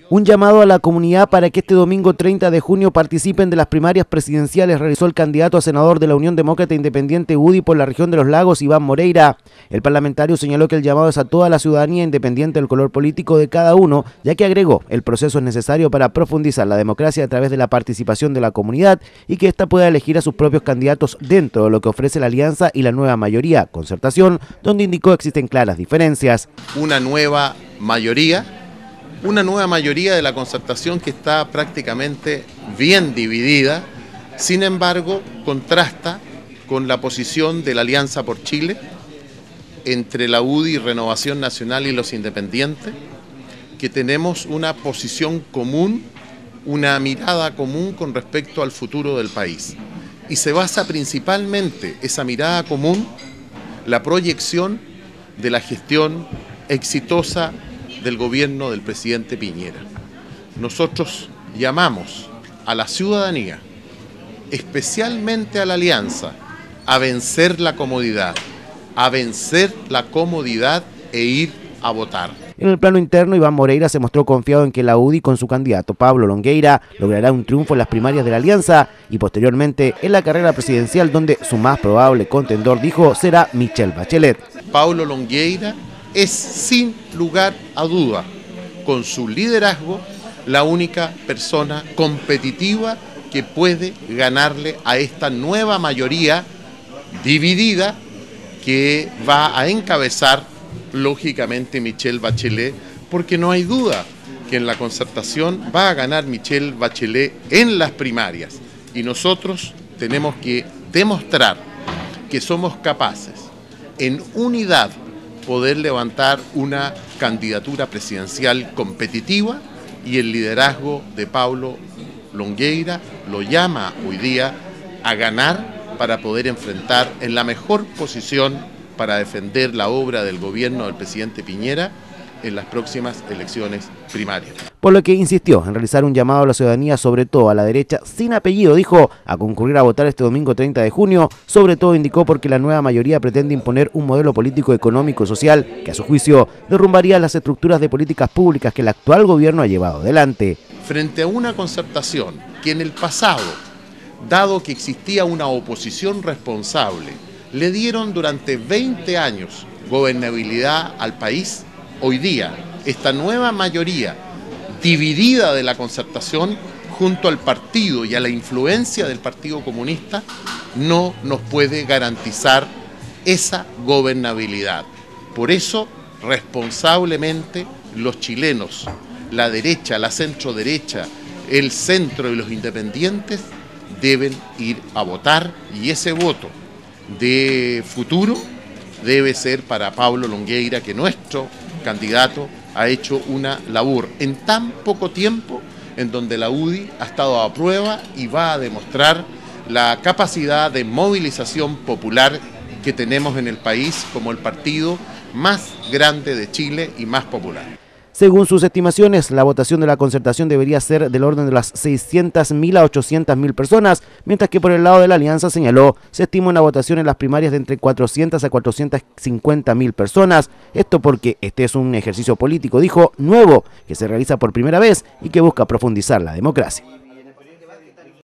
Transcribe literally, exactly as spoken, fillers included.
Un llamado a la comunidad para que este domingo treinta de junio participen de las primarias presidenciales realizó el candidato a senador de la Unión Demócrata Independiente U D I por la región de los Lagos, Iván Moreira. El parlamentario señaló que el llamado es a toda la ciudadanía independiente del color político de cada uno, ya que agregó el proceso es necesario para profundizar la democracia a través de la participación de la comunidad y que ésta pueda elegir a sus propios candidatos dentro de lo que ofrece la alianza y la nueva mayoría, concertación, donde indicó existen claras diferencias. Una nueva mayoría. Una nueva mayoría de la concertación que está prácticamente bien dividida, sin embargo, contrasta con la posición de la Alianza por Chile entre la U D I, Renovación Nacional y los Independientes, que tenemos una posición común, una mirada común con respecto al futuro del país. Y se basa principalmente esa mirada común, la proyección de la gestión exitosa del gobierno del presidente Piñera. Nosotros llamamos a la ciudadanía, especialmente a la alianza, a vencer la comodidad, a vencer la comodidad e ir a votar. En el plano interno, Iván Moreira se mostró confiado en que la U D I con su candidato Pablo Longueira logrará un triunfo en las primarias de la alianza y posteriormente en la carrera presidencial, donde su más probable contendor, dijo, será Michelle Bachelet. Pablo Longueira es sin lugar a duda, con su liderazgo, la única persona competitiva que puede ganarle a esta nueva mayoría dividida que va a encabezar, lógicamente, Michelle Bachelet, porque no hay duda que en la concertación va a ganar Michelle Bachelet en las primarias. Y nosotros tenemos que demostrar que somos capaces, en unidad, poder levantar una candidatura presidencial competitiva, y el liderazgo de Pablo Longueira lo llama hoy día a ganar para poder enfrentar en la mejor posición para defender la obra del gobierno del presidente Piñera en las próximas elecciones primarias. Por lo que insistió en realizar un llamado a la ciudadanía, sobre todo a la derecha sin apellido, dijo, a concurrir a votar este domingo treinta de junio, sobre todo indicó porque la nueva mayoría pretende imponer un modelo político, económico y social que a su juicio derrumbaría las estructuras de políticas públicas que el actual gobierno ha llevado adelante. Frente a una concertación que en el pasado, dado que existía una oposición responsable, le dieron durante veinte años gobernabilidad al país, hoy día esta nueva mayoría dividida de la concertación junto al partido y a la influencia del Partido Comunista no nos puede garantizar esa gobernabilidad. Por eso, responsablemente, los chilenos, la derecha, la centro-derecha, el centro y los independientes deben ir a votar, y ese voto de futuro debe ser para Pablo Longueira, que nuestro candidato ha hecho una labor en tan poco tiempo en donde la U D I ha estado a prueba y va a demostrar la capacidad de movilización popular que tenemos en el país como el partido más grande de Chile y más popular. Según sus estimaciones, la votación de la concertación debería ser del orden de las seiscientas mil a ochocientas mil personas, mientras que por el lado de la alianza, señaló, se estima una votación en las primarias de entre cuatrocientas a cuatrocientas cincuenta mil personas. Esto porque este es un ejercicio político, dijo, nuevo, que se realiza por primera vez y que busca profundizar la democracia.